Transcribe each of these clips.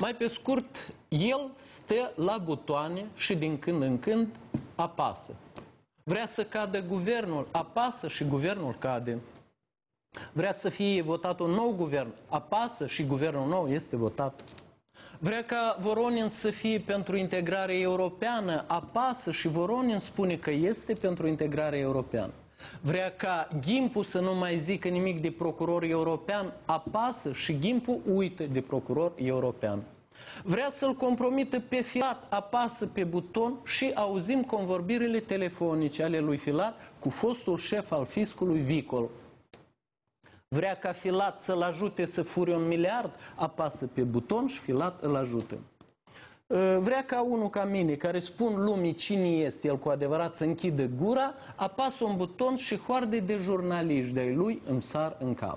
Mai pe scurt, el stă la butoane și din când în când apasă. Vrea să cadă guvernul, apasă și guvernul cade. Vrea să fie votat un nou guvern, apasă și guvernul nou este votat. Vrea ca Voronin să fie pentru integrare europeană, apasă și Voronin spune că este pentru integrare europeană. Vrea ca Gimpu să nu mai zică nimic de procuror european, apasă și Gimpu uită de procuror european. Vrea să-l compromită pe Filat, apasă pe buton și auzim convorbirile telefonice ale lui Filat cu fostul șef al fiscului Vicol. Vrea ca Filat să-l ajute să fure 1 miliard, apasă pe buton și Filat îl ajută. Vrea ca unul ca mine, care spun lumii cine este el cu adevărat, să închidă gura, apasă un buton și hoarde de jurnaliști de-ai lui îmi sar în cap.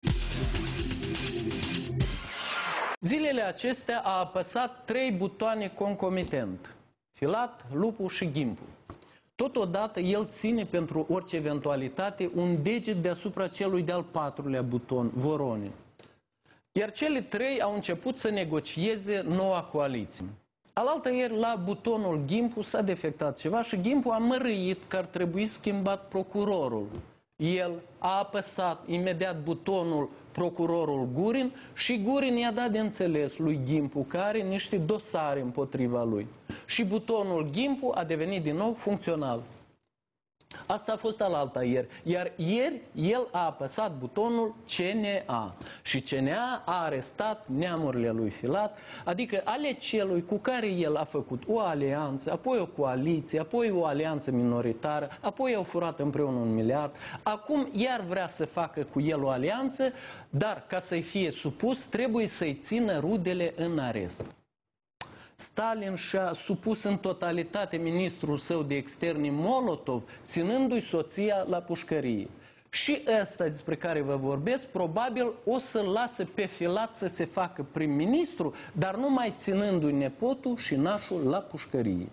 Zilele acestea a apăsat 3 butoane concomitent. Filat, Lupu și Gimpu. Totodată el ține pentru orice eventualitate un deget deasupra celui de-al 4-lea buton, Voronin. Iar cele 3 au început să negocieze noua coaliție. Alaltăieri, la butonul Gimpu s-a defectat ceva și Gimpu a mărâit că ar trebui schimbat procurorul. El a apăsat imediat butonul procurorul Gurin și Gurin i-a dat de înțeles lui Gimpu că are niște dosare împotriva lui. Și butonul Gimpu a devenit din nou funcțional. Asta a fost alaltăieri. Iar ieri el a apăsat butonul CNA. Și CNA a arestat neamurile lui Filat, adică ale celui cu care el a făcut o alianță, apoi o coaliție, apoi o alianță minoritară, apoi au furat împreună 1 miliard. Acum iar vrea să facă cu el o alianță, dar ca să-i fie supus trebuie să-i țină rudele în arest. Stalin și-a supus în totalitate ministrul său de externe Molotov, ținându-i soția la pușcărie. Și ăsta despre care vă vorbesc, probabil o să-l lasă pe Filat să se facă prim-ministru, dar numai ținându-i nepotul și nașul la pușcărie.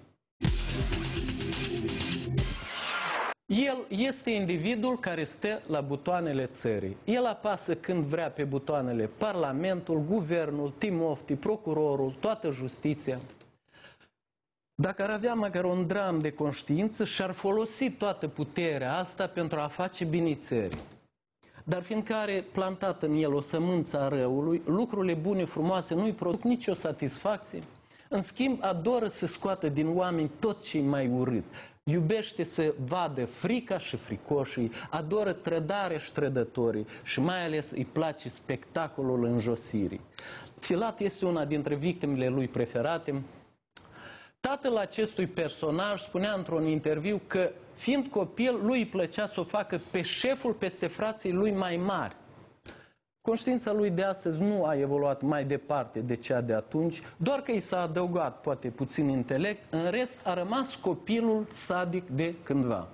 El este individul care stă la butoanele țării. El apasă când vrea pe butoanele Parlamentul, Guvernul, Timofti, Procurorul, toată justiția. Dacă ar avea măcar un dram de conștiință, și-ar folosi toată puterea asta pentru a face bine țării. Dar fiindcă are plantat în el o sămânță a răului, lucrurile bune, frumoase nu-i produc nicio satisfacție. În schimb, adoră să scoată din oameni tot ce-i mai urât. Iubește să vadă frica și fricoșii, adoră trădare și trădătorii și mai ales îi place spectacolul înjosirii. Filat este una dintre victimele lui preferate. Tatăl acestui personaj spunea într-un interviu că, fiind copil, lui îi plăcea să o facă pe șeful peste frații lui mai mari. Conștiința lui de astăzi nu a evoluat mai departe de cea de atunci, doar că i s-a adăugat poate puțin intelect, în rest a rămas copilul sadic de cândva.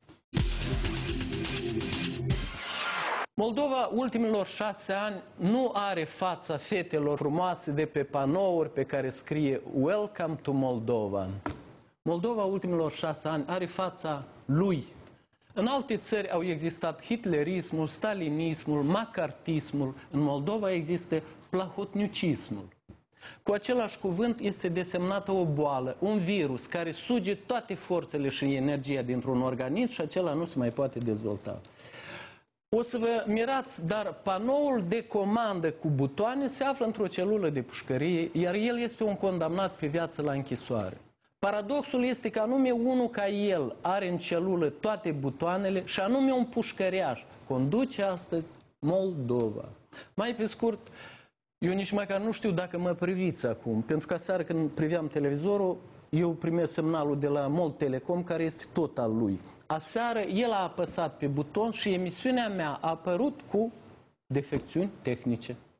Moldova ultimilor 6 ani nu are fața fetelor frumoase de pe panouri pe care scrie Welcome to Moldova. Moldova ultimilor 6 ani are fața lui. În alte țări au existat hitlerismul, stalinismul, macartismul. În Moldova există plahotniucismul. Cu același cuvânt este desemnată o boală, un virus care suge toate forțele și energia dintr-un organism și acela nu se mai poate dezvolta. O să vă mirați, dar panoul de comandă cu butoane se află într-o celulă de pușcărie, iar el este un condamnat pe viață la închisoare. Paradoxul este că anume unul ca el are în celulă toate butoanele și anume un pușcăriaș conduce astăzi Moldova. Mai pe scurt, eu nici măcar nu știu dacă mă priviți acum, pentru că seară când priveam televizorul, eu primesc semnalul de la Mold Telecom, care este tot al lui. Aseară el a apăsat pe buton și emisiunea mea a apărut cu defecțiuni tehnice.